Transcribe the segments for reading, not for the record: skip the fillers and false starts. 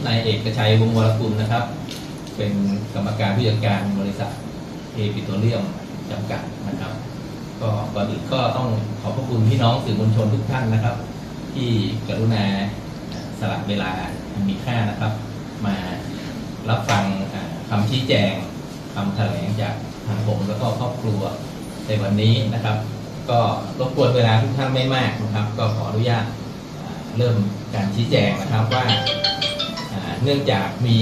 นายเอกชัยวงศ์วรกุลนะครับเป็นกรรมการผู้จัดการบริษัทเอปิโตรเลียมจำกัดนะครับก็ก่อนอื่นก็ต้องขอบพระคุณพี่น้องสื่อมวลชนทุกท่านนะครับที่กรุณาสละเวลามีค่านะครับมารับฟังคำชี้แจงคำแถลงจากทางผมแล้วก็ครอบครัวในวันนี้นะครับก็รบกวนเวลาทุกท่านไม่มากนะครับก็ขออนุญาตเริ่มการชี้แจงนะครับว่าเนื่องจากมี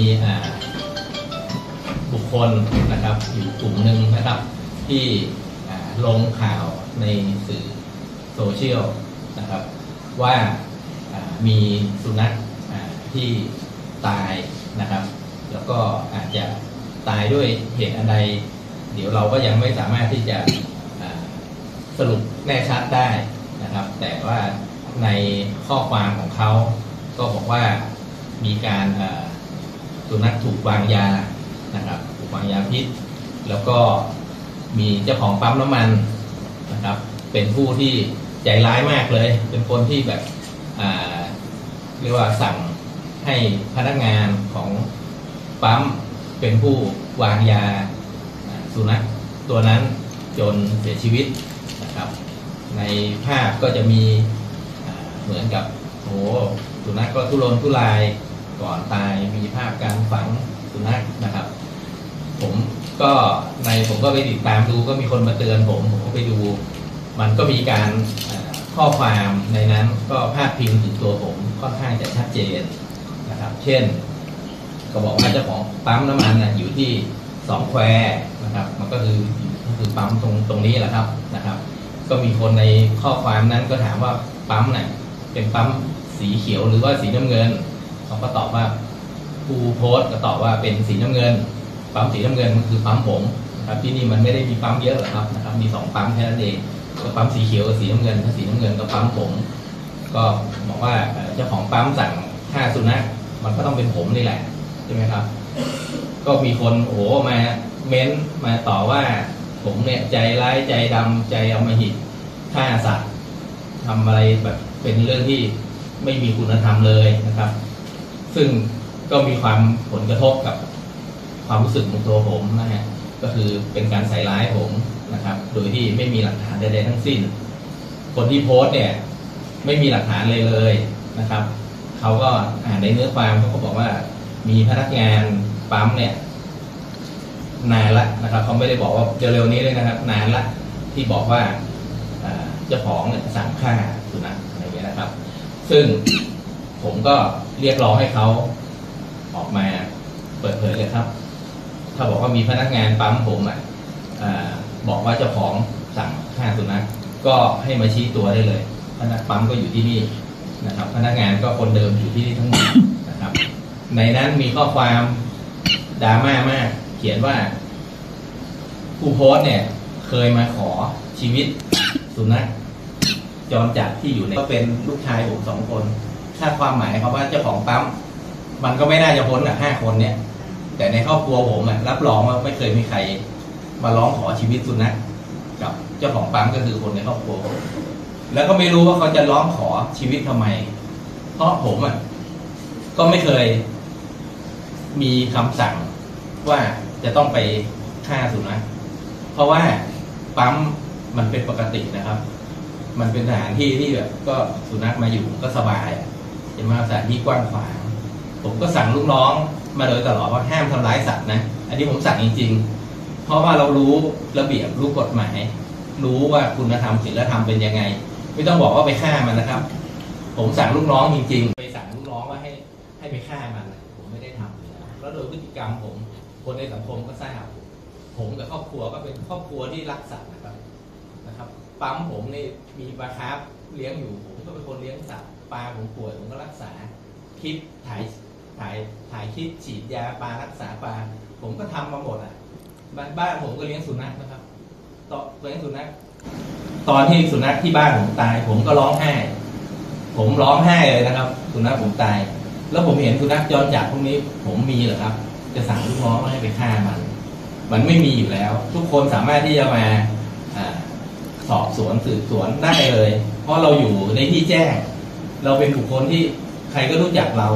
บุคคลนะครับอยู่กลุ่มหนึ่งนะครับที่ลงข่าวในสื่อโซเชียลนะครับว่ามีสุนัขที่ตายนะครับแล้วก็อาจจะตายด้วยเหตุอันใดเดี๋ยวเราก็ยังไม่สามารถที่จะสรุปแน่ชัดได้นะครับแต่ว่าในข้อความของเขาก็บอกว่ามีการสุนัขถูกวางยานะครับถูกวางยาพิษแล้วก็มีเจ้าของปั๊มน้ำมันนะครับเป็นผู้ที่ใจร้ายมากเลยเป็นคนที่แบบเรียกว่าสั่งให้พนักงานของปั๊มเป็นผู้วางยาสุนัขตัวนั้นจนเสียชีวิตนะครับในภาพก็จะมีเหมือนกับสุนัขก็ทุรนทุรายก่อนตายมีภาพการฝังสุนัขนะครับผมก็ไปติดตามดูก็มีคนมาเตือนผมก็ไปดูมันก็มีการข้อความในนั้นก็พาดพิงถึงตัวผมค่อนข้างจะชัดเจนนะครับเช่นก็บอกว่าเจ้าของปั๊มน้ำมันอยู่ที่2 แควนะครับมันก็คือปั๊มตรงนี้แหละครับนะครับก็มีคนในข้อความนั้นก็ถามว่าปั๊มไหนเป็นปั๊มสีเขียวหรือว่าสีน้ำเงินเขาก็ตอบว่าผู้โพสต์ก็ตอบว่าเป็นสีน้ำเงินปั๊มสีน้ำเงินมันคือปั๊มผมนะครับที่นี่มันไม่ได้มีปั๊มเยอะหรอกครับนะครับมี2 ปั๊มแค่นั้นเองก็ปั๊มสีเขียวกับสีน้ำเงินถ้าสีน้ำเงินก็ปั๊มผมก็บอกว่าเจ้าของปั๊มสั่งฆ่าสุนัขมันก็ต้องเป็นผมนี่แหละใช่ไหมครับก็มีคนมาเม้นมาต่อว่าผมเนี่ยใจร้ายใจดำใจอำมหิตฆ่าสัตว์ทำอะไรแบบเป็นเรื่องที่ไม่มีคุณธรรมเลยนะครับซึ่งก็มีความผลกระทบกับความรู้สึกของตัวผมนะฮะก็คือเป็นการใส่ร้ายผมนะครับโดยที่ไม่มีหลักฐานใดๆทั้งสิ้นคนที่โพสต์เนี่ยไม่มีหลักฐานเลยนะครับเขาก็อ่านในเนื้อความเขาก็บอกว่ามีพนักงานปั๊มเนี่ยนานละนะครับเขาไม่ได้บอกว่าเร็วๆนี้เลยนะครับนานละที่บอกว่าเจ้าของเนี่ยสั่งฆ่าสุนัขอะไรอย่างเงี้ยนะครับซึ่งผมก็เรียกร้องให้เขาออกมาเปิดเผยเลยครับถ้าบอกว่ามีพนักงานปั๊มผมบอกว่าเจ้าของสั่งฆ่าสุนัขก็ให้มาชี้ตัวได้เลยพนักปั๊มก็อยู่ที่นี่นะครับพนักงานก็คนเดิมอยู่ที่นี่ทั้งหมดนะครับในนั้นมีข้อความดราม่ามากเขียนว่าผู้โพสต์เนี่ยเคยมาขอชีวิตสุนัขจรจัดที่อยู่ในก็เป็นลูกชายผม2 คนถ้าความหมายเขาว่าเจ้าของปั๊มมันก็ไม่น่าจะพ้น5 คนเนี่ยแต่ในครอบครัวผมรับรองว่าไม่เคยมีใครมาร้องขอชีวิตสุนัขกับเจ้าของปั๊มก็คือคนในครอบครัวผมแล้วก็ไม่รู้ว่าเขาจะร้องขอชีวิตทำไมเพราะผมก็ไม่เคยมีคำสั่งว่าจะต้องไปฆ่าสุนัขเพราะว่าปั๊มมันเป็นปกตินะครับมันเป็นสถานที่ที่แบบก็สุนัขมาอยู่ก็สบายจะมาสถานที่กว้างขวางผมก็สั่งลูกน้องมาโดยตลอดว่าห้ามทำร้ายสัตว์นะอันนี้ผมสั่งจริงๆเพราะว่าเรารู้ระเบียบรู้กฎหมายรู้ว่าคุณธรรมศีลธรรมเป็นยังไงไม่ต้องบอกว่าไปฆ่ามันนะครับผมสั่งลูกน้องจริงๆไปสั่งลูกน้องว่าให้ไปฆ่ามันผมไม่ได้ทำแล้วโดยพฤติกรรมผมคนในสังคมก็ทราบผมกับครอบครัวก็เป็นครอบครัวที่รักสัตว์นะครับปั๊มผมนี่มีปลาคาร์ฟเลี้ยงอยู่ผมก็เป็นคนเลี้ยงสัตว์ปลาผมป่วยผมก็รักษาคลิปถ่ายคลิปฉีดยาปลารักษาปลาผมก็ทำมาหมดบ้านผมก็เลี้ยงสุนัขนะครับเลี้ยงสุนัขตอนที่สุนัขที่บ้านผมตายผมก็ร้องไห้ผมร้องไห้เลยนะครับสุนัขผมตายแล้วผมเห็นสุนัขจรจัดพวกนี้ผมมีเหรอครับจะสั่งลูกน้องให้ไปฆ่ามันไม่มีอยู่แล้วทุกคนสามารถที่จะมาสอบสวนสืบสวนได้เลยเพราะเราอยู่ในที่แจ้งเราเป็นบุคคลที่ใครก็รู้จักเรา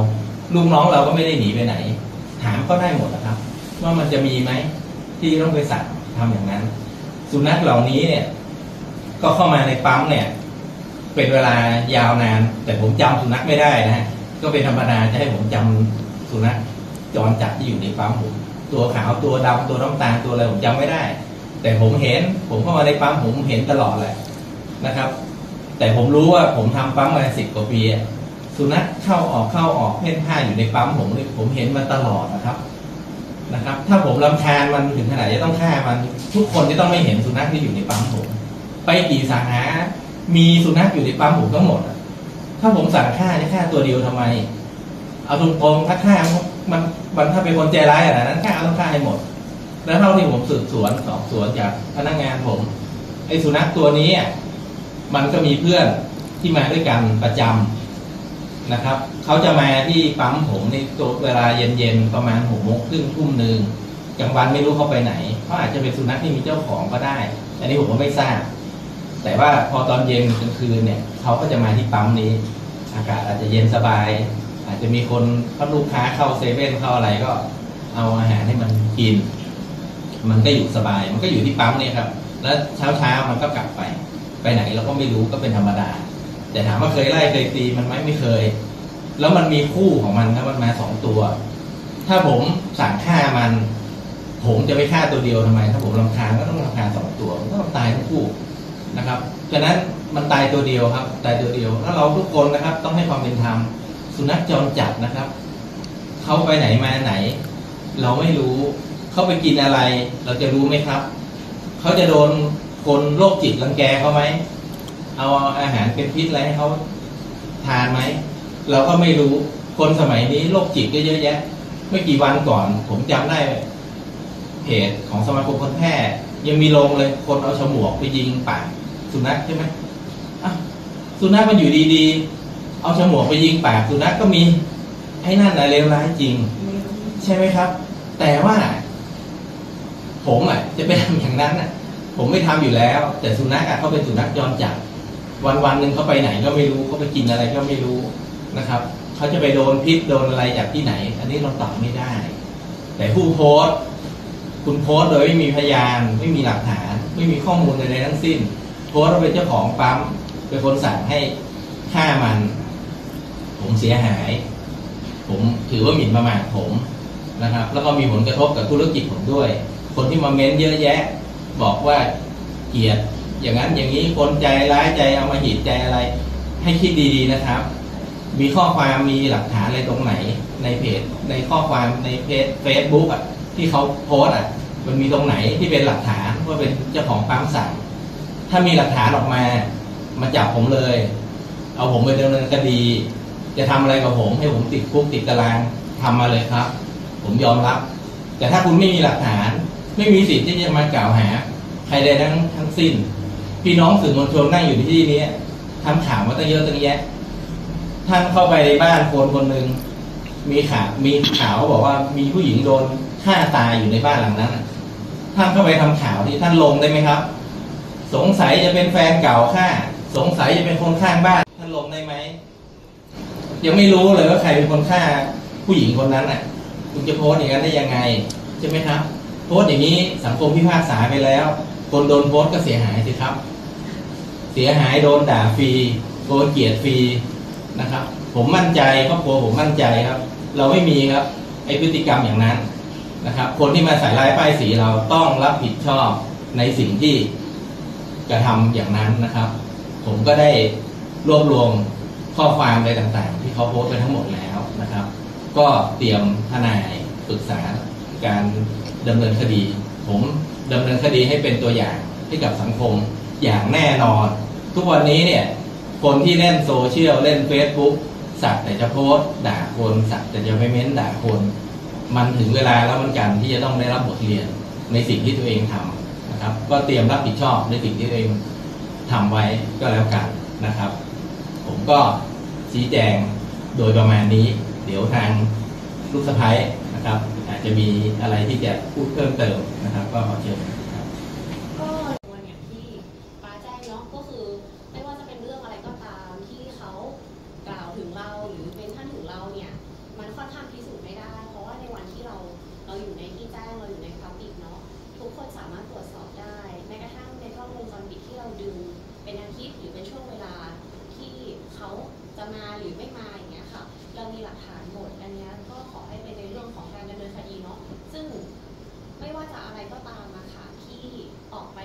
ลูกน้องเราก็ไม่ได้หนีไปไหนถามก็ได้หมดนะครับว่ามันจะมีไหมที่ต้องไปสั่งทำอย่างนั้นสุนัขเหล่านี้เนี่ยก็เข้ามาในปั๊มเนี่ยเป็นเวลายาวนานแต่ผมจำสุนัขไม่ได้นะฮะก็เป็นธรรมดาจะให้ผมจำสุนัขจรจัดที่อยู่ในปั๊มผมตัวขาวตัวดำตัวน้ำตาลตัวอะไรผมจำไม่ได้แต่ผมเห็นผมเข้ามาในปั๊มผมเห็นตลอดแหละนะครับแต่ผมรู้ว่าผมทำปั๊มมา10 กว่าปีสุนัขเข้าออกเพ่นพ่านอยู่ในปั๊มผมเห็นมาตลอดนะครับถ้าผมรำคาญมันถึงขนาดจะต้องฆ่ามันทุกคนจะต้องไม่เห็นสุนัขที่อยู่ในปั๊มผมไปกี่สาขามีสุนัขอยู่ในปั๊มผมทั้งหมดถ้าผมสั่งฆ่าจะฆ่าตัวเดียวทำไมเอาตรงๆถ้าฆ่ามันถ้าเป็นคนใจร้ายขนาดนั้นฆ่าต้องฆ่าให้หมดแล้วเท่าที่ผมสืบสวนสอบสวนจากพนักงานผมไอ้สุนัขตัวนี้มันก็มีเพื่อนที่มาด้วยกันประจำนะครับเขาจะมาที่ปั๊มผมในตัวเวลาเย็นๆประมาณ6 โมงครึ่งทุ่มหนึ่งกลางวันไม่รู้เขาไปไหนเขาอาจจะเป็นสุนัขที่มีเจ้าของก็ได้อันนี้ผมก็ไม่ทราบแต่ว่าพอตอนเย็นกลางคืนเนี่ยเขาก็จะมาที่ปั๊มนี้อากาศอาจจะเย็นสบายอาจจะมีคนลูกค้าเข้าเซเว่นเข้าอะไรก็เอาอาหารให้มันกินมันก็อยู่สบายมันก็อยู่ที่ปั๊มเนี่ยครับแล้วเช้ามันก็กลับไปไหนเราก็ไม่รู้ก็เป็นธรรมดาแต่ถามว่าเคยไล่เคยตีมันไหมไม่เคยแล้วมันมีคู่ของมันครับมันมา2 ตัวถ้าผมสั่งฆ่ามันผมจะไปฆ่าตัวเดียวทำไมถ้าผมรำคาญก็ต้องรำคาญ2 ตัวมันก็ต้องตายทั้งคู่นะครับฉะนั้นมันตายตัวเดียวครับตายตัวเดียวแล้วเราทุกคนนะครับต้องให้ความเป็นธรรมสุนัขจรจัดนะครับเขาไปไหนมาไหนเราไม่รู้เขาไปกินอะไรเราจะรู้ไหมครับเขาจะโดนคนโรคจิตรังแกเขาไหมเอาอาหารเป็นพิษอะไรให้เขาทานไหมเราก็ไม่รู้คนสมัยนี้โรคจิตก็เยอะแยะไม่กี่วันก่อนผมจำได้เพจของสมาคมคนแพทย์ยังมีลงเลยคนเอาฉมวกไปยิงปากสุนัขใช่ไหมสุนัขมันอยู่ดีๆเอาฉมวกไปยิงปากสุนัขก็มีไอ้นั่นอะไรเลวร้ายจริงใช่ไหมครับแต่ว่าผมจะไปทำอย่างนั้นผมไม่ทำอยู่แล้วแต่สุนัขเขาเป็นสุนัขจรจัดวันหนึ่งเขาไปไหนก็ไม่รู้เขาไปกินอะไรก็ไม่รู้นะครับเขาจะไปโดนพิษโดนอะไรจากที่ไหนอันนี้เราตอบไม่ได้แต่ผู้โพสต์คุณโพสต์โดยไม่มีพยานไม่มีหลักฐานไม่มีข้อมูลใดๆทั้งสิ้นโพสต์ว่าเป็นเจ้าของปั๊มเป็นคนสั่งให้ฆ่ามันผมเสียหายผมถือว่าหมิ่นประมาทผมนะครับแล้วก็มีผลกระทบกับธุรกิจผมด้วยคนที่มาเม้นเยอะแยะบอกว่าเกลียดอย่างนั้นอย่างนี้คนใจร้ายใจเอามาหิดใจอะไรให้คิดดีๆนะครับมีข้อความมีหลักฐานอะไรตรงไหนในเพจในข้อความในเพจ Facebook ที่เขาโพสต์มันมีตรงไหนที่เป็นหลักฐานว่าเป็นเจ้าของปั๊มสั่งถ้ามีหลักฐานออกมาจับผมเลยเอาผมไปดำเนินคดีจะทำอะไรกับผมให้ผมติดคุกติดตารางทำมาเลยครับผมยอมรับแต่ถ้าคุณไม่มีหลักฐานไม่มีสิทธิ์ที่จะมากล่าวหาใครใดทั้งสิ้นพี่น้องสื่อมวลชนนั่งอยู่ที่นี้ทำข่าวมาตั้งเยอะตั้งแยะท่านเข้าไปในบ้านคนหนึ่งมีข่าวบอกว่ามีผู้หญิงโดนฆ่าตายอยู่ในบ้านหลังนั้นท่านเข้าไปทำข่าวที่ท่านลงได้ไหมครับสงสัยจะเป็นแฟนเก่าฆ่าสงสัยจะเป็นคนข้างบ้านท่านลงได้ไหมยังไม่รู้เลยว่าใครเป็นคนฆ่าผู้หญิงคนนั้นคุณจะโพสต์อย่างนั้นได้ยังไงใช่ไหมครับโพสต์อย่างนี้สังคมพิพากษาไปแล้วคนโดนโพสต์ก็เสียหายสิครับเสียหายโดนด่าฟรีโดนเกลียดฟรีนะครับผมมั่นใจครอบครัวผมมั่นใจครับเราไม่มีครับไอ้พฤติกรรมอย่างนั้นนะครับคนที่มาใส่ร้ายป้ายสีเราต้องรับผิดชอบในสิ่งที่กระทำอย่างนั้นนะครับผมก็ได้รวบรวมข้อความอะไรต่างๆที่เขาโพสต์ไปทั้งหมดแล้วนะครับก็เตรียมทนายปรึกษาการดำเนินคดีผมดำเนินคดีให้เป็นตัวอย่างให้กับสังคมอย่างแน่นอนทุกวันนี้เนี่ยคนที่เล่นโซเชียลเล่น Facebook สักแต่จะโพสต์ด่าคนสักแต่จะไปเม้นด่าคนมันถึงเวลาแล้วเหมือนกันที่จะต้องได้รับบทเรียนในสิ่งที่ตัวเองทำนะครับก็เตรียมรับผิดชอบในสิ่งที่ตัวเองทำไว้ก็แล้วกันนะครับผมก็ชี้แจงโดยประมาณนี้เดี๋ยวทางลูกสะใภ้นะครับอาจจะมีอะไรที่จะพูดเพิ่มเติมนะครับก็ขอเชิญครับก็วันอย่างที่ป้าแจ้งเนาะก็คือไม่ว่าจะเป็นเรื่องอะไรก็ตามที่เขากล่าวถึงเราหรือเป็นท่านถึงเราเนี่ยมันค่อน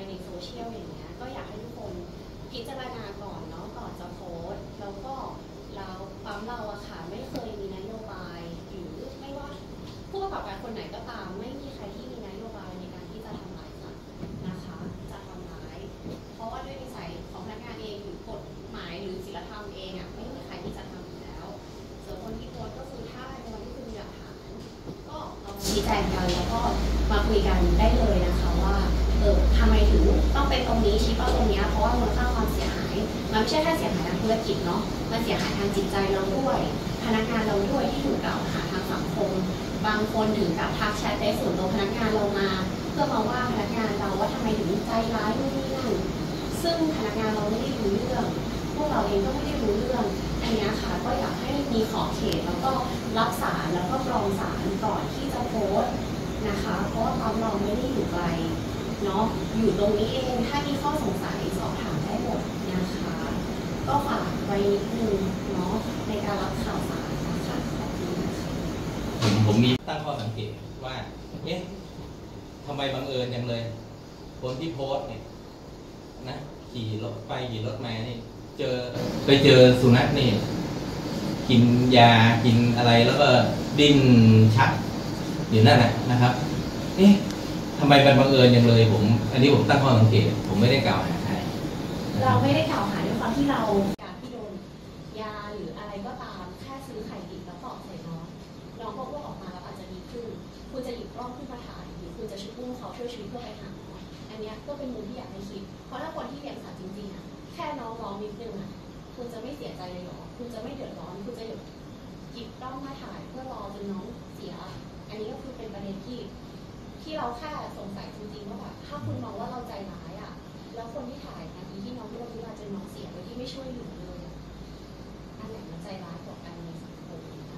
ในโซเชียลอย่างเงี้ยก็อยากให้ทุกคนพิจารณาก่อนเนาะก่อนจะโพสต์แล้วก็ปั๊มเราอะค่ะไม่เคยมีนโยบายหรือไม่ว่าผู้ประกอบการคนไหนก็ตามไม่มีใครที่มีนโยบายในการที่จะทำร้ายสัตว์นะคะจะทำร้ายเพราะว่าด้วยนิสัยของพนักงานเองหรือกฎหมายหรือศีลธรรมเองอะไม่มีใครที่จะทำอยู่แล้วส่วนคนที่โพสต์ก็คือถ้าในวันที่คุณมีหลักฐานก็เราชี้แจงกันแล้วก็มาคุยกันได้เลยนะคะว่าทำไมถึงต้องเป็นตรงนี้ชี้เป้าตรงนี้เพราะว่ามูลค่าความเสียหายมันไม่ใช่แค่เสียหายทางธุรกิจเนาะมันเสียหายทางจิตใจเราด้วยพนักงานเราด้วยที่ถูกกล่าวหาทางสังคมบางคนถึงกับทักแชทในส่วนตัวพนักงานเรามาเพื่อมาว่าพนักงานเราว่าทำไมถึงใจร้ายนู่นนี่นั่นซึ่งพนักงานเราไม่ได้รู้เรื่องพวกเราเองก็ไม่ได้รู้เรื่องอันนี้ค่ะก็อยากให้มีขอบเขตแล้วก็รับสารแล้วก็กรองสารก่อนที่จะโพสต์นะคะเพราะว่าปั๊มเราไม่ได้อยู่ไกลเนาะอยู่ตรงนี้เองถ้ามีข้อสงสัยสอบถามได้หมดนะคะก็ฝากไว้นิดนึงเนาะในการรับข่าวสารนะคะขอบคุณนะคะผมมีตั้งข้อสังเกตว่าเอ๊ะทำไมบังเอิญจังเลยคนที่โพสต์เนี่ยนะขี่รถไปขี่รถมานี่ไปเจอสุนัขนี่กินยากินอะไรแล้วก็ดิ้นชักอยู่นั่นแหละนะครับเอ๊ะทำไมมันบังเอิญอย่างเลยอันนี้ผมตั้งข้อสังเกตผมไม่ได้กล่าวหาใครเราไม่ได้กล่าวหาด้วยความที่เราการที่โดนยาหรืออะไรก็ตามแค่ซื้อไข่ดิบแล้วตอกใส่น้องก็อ้วกออกมาแล้วอาจจะดีขึ้นคุณจะหยิบกล้องขึ้นมาถ่ายหรือคุณจะช่วยอุ้มเขาช่วยชีวิตเพื่อไปหาหมออันนี้ก็เป็นมุมที่อยากให้คิดเพราะถ้าคนที่เลี้ยงสัตว์จริงๆอ่ะแค่น้องร้องนิดนึงอ่ะคุณจะไม่เสียใจเลยหรอคุณจะไม่เดือดร้อนคุณจะหยิบกล้องมาถ่ายเพื่อรอจนน้องเสียอันนี้ก็คือเป็นประเด็นที่เราแค่สงสัยจริงๆว่าแบบถ้าคุณมองว่าเราใจร้ายอ่ะแล้วคนที่ถ่ายนาทีที่น้องที่เราคิดว่าจนน้องเสียโดยที่ไม่ช่วยเหลือเลยอันไหนมันใจร้ายกว่ากันในสังคมนะคะ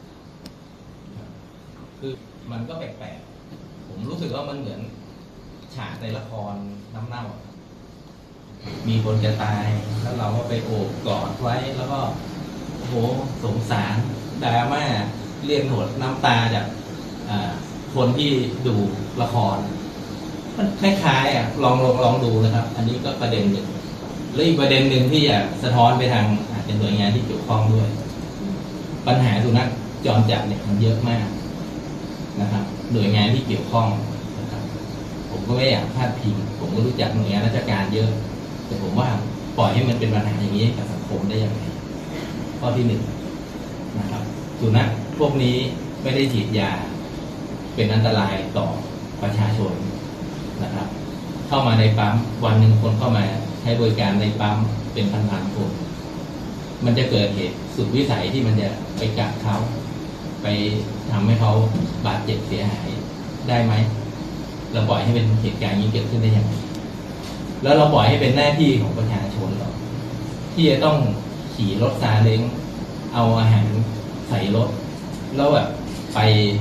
คือมันก็แปลกๆผมรู้สึกว่ามันเหมือนฉากในละครน้ำเน่ามีคนจะตายแล้วเราก็ไปโอบกอดไว้แล้วก็โอ้โหสงสารดราม่าเรียกหนวดน้ำตาจากคนที่ดูละครมันคล้ายๆลองดูนะครับอันนี้ก็ประเด็นหนึ่งแล้วอีกประเด็นหนึ่งที่อยากสะท้อนไปทางอาจจะหน่วยงานที่เกี่ยวข้องด้วยปัญหาสุนัขจรจัดเนี่ยมันเยอะมากนะครับหน่วยงานที่เกี่ยวข้องนะครับผมก็ไม่อยากพลาดพิงผมก็รู้จักหน่วยงานราชการเยอะแต่ผมว่าปล่อยให้มันเป็นปัญหาอย่างนี้กับสังคมได้ยังไงข้อที่หนึ่งนะครับสุนัขพวกนี้ไม่ได้ฉีดยาเป็นอันตรายต่อประชาชนนะครับเข้ามาในปั๊มวันหนึ่งคนเข้ามาใช้บริการในปั๊มเป็นพันๆคนมันจะเกิดเหตุสุดวิสัยที่มันจะไปกัดเขาไปทำให้เขาบาดเจ็บเสียหายได้ไหมเราปล่อยให้เป็นเหตุการณ์นี้เกิดขึ้นได้ยังไงแล้วเราปล่อยให้เป็นหน้าที่ของประชาชนหรอที่จะต้องขี่รถซาเล้งเอาอาหารใส่รถแล้วแบบไป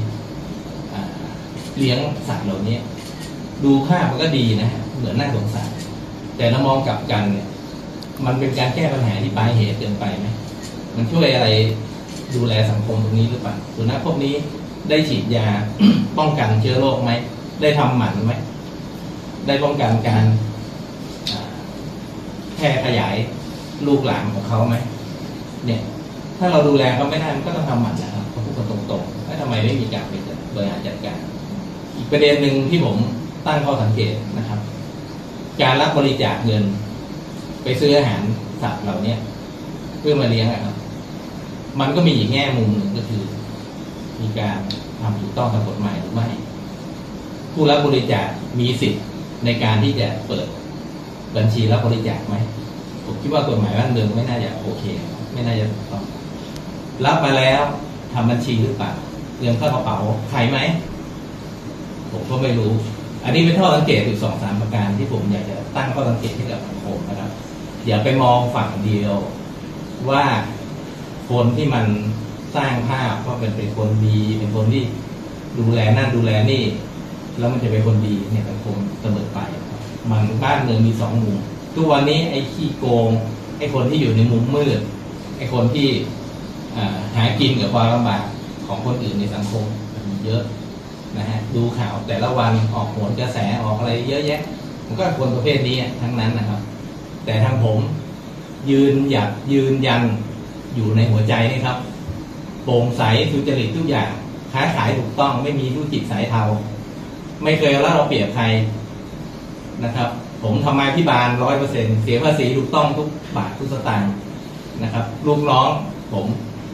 เลี้ยงสัตว์เหล่านี้ดูภาพมันก็ดีนะเหมือนน่าสงสารแต่เรามองกลับกันเนี่ยมันเป็นการแก้ปัญหาที่ปลายเหตุเกินไปไหมมันช่วยอะไรดูแลสังคมตรงนี้หรือเปล่าสุนัขพวกนี้ได้ฉีดยา ป้องกันเชื้อโรคไหมได้ทำหมันไหมได้ป้องกันการแพร่ขยายลูกหลานของเขาไหมเนี่ยถ้าเราดูแลเขาไม่ได้มันก็ต้องทำหมันนะครับเขาพูดกันตรงๆแล้วทำไมไม่มีการบริหารจัดการอีกประเด็นหนึ่งที่ผมตั้งข้อสังเกตนะครับการรับบริจาคเงินไปซื้ออาหารสัตว์เหล่านี้เพื่อมาเลี้ยงครับมันก็มีอีกแง่มุมหนึ่งก็คือมีการทำถูกต้องตามกฎหมายหรือไม่ผู้รับบริจาคมีสิทธิ์ในการที่จะเปิดบัญชีรับบริจาคไหมผมคิดว่ากฎหมายบ้านเมืองไม่น่าจะโอเคไม่น่าจะถูกต้องรับมาแล้วทำบัญชีหรือเปล่าเงินเข้ากระเป๋าใครไหมผมก็ไม่รู้อันนี้เป็นข้อสังเกตอยู่2-3ประการที่ผมอยากจะตั้งข้อสังเกตให้กับสังคมนะครับอย่าไปมองฝั่งเดียวว่าคนที่มันสร้างภาพว่าเป็นคนดีเป็นคนที่ดูแลนั่นดูแลนี่แล้วมันจะเป็นคนดีเนี่ยสังคมเสมอไปมันบ้านเมืองมี2 มุมทุกวันนี้ไอ้ขี้โกงไอ้คนที่อยู่ในมุมมืดไอ้คนที่หากินกับความลำบากของคนอื่นในสังคมมีเยอะนะฮะดูข่าวแต่ละวันออกโหนกระแสออกอะไรเยอะแยะมันก็คนประเภทนี้ทั้งนั้นนะครับแต่ทางผมยืนหยัดยืนยันอยู่ในหัวใจนี่ครับโปร่งใสสุจริตทุกอย่างค้าขายถูกต้องไม่มีธุรกิจสายเทาไม่เคยเอาเปรียบใครนะครับผมทำมาพิบาล 100% เสียภาษีถูกต้องทุกบาททุกสตางค์นะครับลูกน้องผม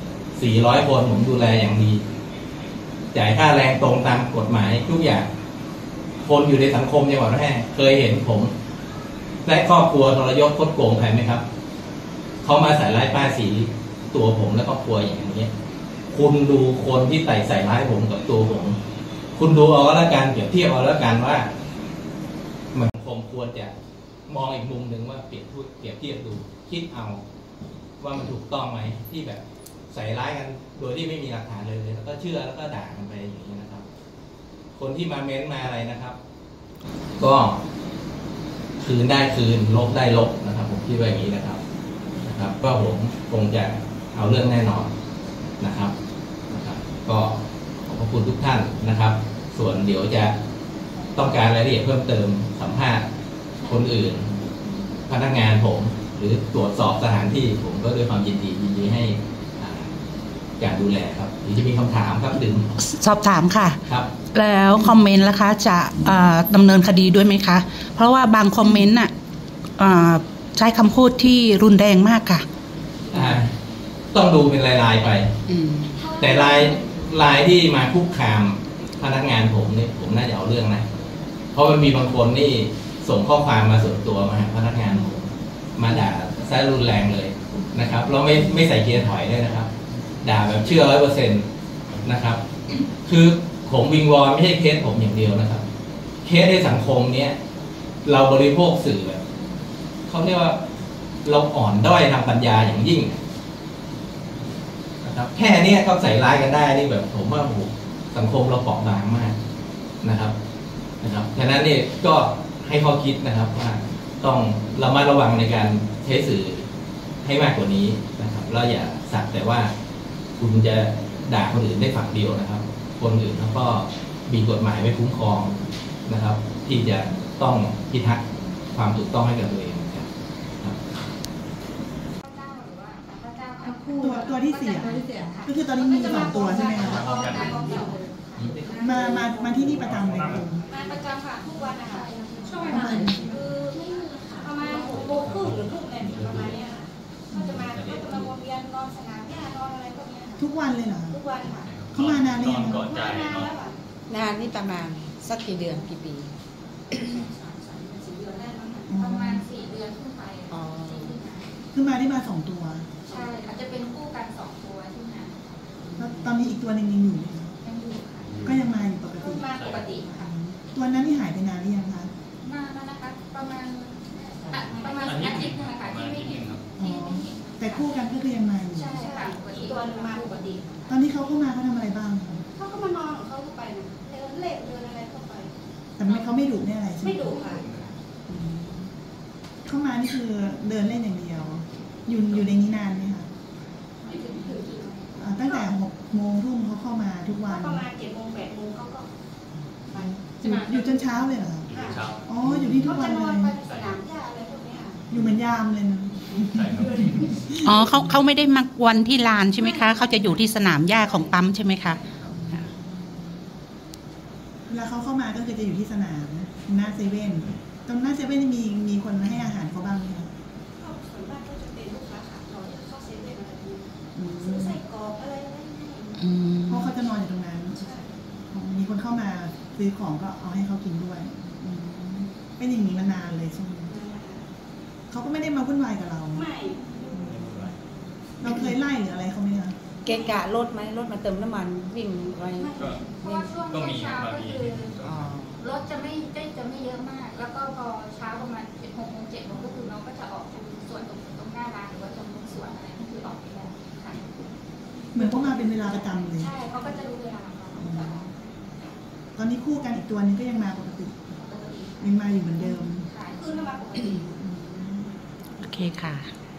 400 คนผมดูแลอย่างดีจ่ายค่าแรงตรงตามกฎหมายทุกอย่างคนอยู่ในสังคมจังหวัดแพร่เคยเห็นผมและครอบครัวทรยศคดโกงใครไหมครับเขามาใส่ร้ายป้ายสีตัวผมและครอบครัวอย่างนี้คุณดูคนที่ใส่ร้ายผมกับตัวผมคุณดูเอาแล้วกันเปรียบเทียบเอาแล้วกันว่ามันคงควรจะมองอีกมุมหนึ่งว่าเปรียบเทียบดูคิดเอาว่ามันถูกต้องไหมที่แบบใส่ร้ายกันโดยที่ไม่มีหลักฐานเลยแล้วก็เชื่อแล้วก็ด่ากันไปอย่างนี้นะครับคนที่มาเม้นมาอะไรนะครับ ก็คืนได้คืนลบได้ลบนะครับผมคิดว่าอย่างนี้นะครับก็ผมคงจะเอาเรื่องแน่นอนนะครับก็ขอบคุณทุกท่านนะครับ ส่วนเดี๋ยวจะต้องการรายละเอียดเพิ่มเติมสัมภาษณ์คนอื่นพนักงานผมหรือตรวจสอบสถานที่ผมก็ด้วยความยินดีให้การดูแลครับหรือจะมีคำถามครับสอบถามค่ะครับแล้วคอมเมนต์ล่ะคะจะดำเนินคดีด้วยไหมคะเพราะว่าบางคอมเมนต์น่ะใช้คำพูดที่รุนแรงมากค่ะต้องดูเป็นรายๆไปแต่รายที่มาคุกคามพนักงานผมนี่ผมน่าจะเอาเรื่องนะเพราะมันมีบางคนนี่ส่งข้อความมาส่วนตัวมาหาพนักงานผมมาด่าใช้รุนแรงเลยนะครับเราไม่ใส่เกียร์ถอยด้วยนะครับด่าแบบเชื่อ 100% นะครับคือผมวิงวอนไม่ใช่เคสผมอย่างเดียวนะครับเคสในสังคมเนี้ยเราบริโภคสื่อแบบเขาเรียกว่าเราอ่อนด้อยทางปัญญาอย่างยิ่งนะครับแค่นี้เขาใส่ร้ายกันได้นี่แบบผมว่าสังคมเราเปราะบางมากนะครับฉะนั้นนี่ก็ให้ข้อคิดนะครับว่าต้องระมัดระวังในการใช้สื่อให้มากกว่านี้นะครับแล้วอย่าสักแต่ว่าคุณจะด่าคนอื่นได้ฝั่งเดียวนะครับคนอื่นเขาก็มีกฎหมายไว้คุ้มครองนะครับที่จะต้องพิทักษ์ความถูกต้องให้กับตัวเองครับตัวที่เสียก็คือตอนนี้มี2 ตัวใช่ไหมคะมาที่นี่ประจำเลยครับมาประจำค่ะทุกวันนะคะช่วงเวลาคือประมาณ6 โมงครึ่งหรือทุ่มเนี่ยประมาณนี้ค่ะก็จะมาวนเวียนนอนสนามหญ้านอนอะไรพวกนี้ทุกวันเลยเหรอทุกวันค่ะเขามานานหรือยังมานานแล้วค่ะนานนี่ประมาณสักกี่เดือนกี่ปีประมาณ4 เดือนขึ้นไปคือมาได้มา2 ตัวใช่อาจจะเป็นคู่กัน2 ตัวที่มาตอนนี้อีกตัวหนึ่งยังอยู่ค่ะก็ยังมาอยู่ปกติมาปกติค่ะตัวนั้นที่หายไปนานหรือยังคะมาแล้วนะคะประมาณอาทิตย์นึงค่ะที่ไม่เห็นแต่คู่กันก็คือยังมาอยู่ใช่ค่ะอีกตัวนึงมาปกติตอนที่เขาเข้ามาเขาทำอะไรบ้างเขาก็มานอนของเขาไปนะเดินเล่นเดินอะไรเข้าไปแต่เขาไม่ดุไม่อะไรใช่ไหมไม่ดุค่ะเข้ามานี่คือเดินเล่นอย่างเดียวอยู่ในนี้นานไหมคะไม่ถึงตั้งแต่6 โมงทุ่มเขาเข้ามาทุกวันประมาณ7 โมง 8 โมงเขาก็ไปอยู่จนเช้าเลยเหรออ๋ออยู่ที่ทุกวันเลยสนามหญ้าอะไรพวกนี้ค่ะอยู่เหมือนยามเลยนะอ๋อเขาไม่ได้มาวันที่ลานใช่ไหมคะเขาจะอยู่ที่สนามหญ้าของปั๊มใช่ไหมคะเวลาเขาเข้ามาก็คือจะอยู่ที่สนามหน้าเซเว่นตรงหน้าเซเว่นมีคนมาให้อาหารเขาบ้างไหมคะส่วนมากก็จะเป็นลูกค้าขาจรเข้าเซเว่นอะไรนี้ซื้อใส่กรอกอะไรเพราะเขาจะนอนอยู่ตรงนั้นมีคนเข้ามาซื้อของก็เอาให้เขากินด้วยเป็นอย่างนี้มานานเลยใช่ไหมเขาก็ไม่ได้มาวุ่นวายกับเราไม่เราเคยไล่หรืออะไรเขาไหมคะเกะกะรถไหมรถมาเติมน้ำมันวิ่งอะไรก็มีรถจะไม่เยอะมากแล้วก็พอเช้าประมาณ6 โมง 7 โมงก็คือน้องก็จะออกส่วนตรงหน้าร้านหรือว่าตรงสวนอะไรก็คือออกไปแล้วค่ะเหมือนเขามาเป็นเวลาประจำเลยใช่เขาก็จะรู้เวลาตอนนี้คู่กันอีกตัวนึงก็ยังมาปกติยังมาอยู่เหมือนเดิมคือมาปกติโอเคค่ะ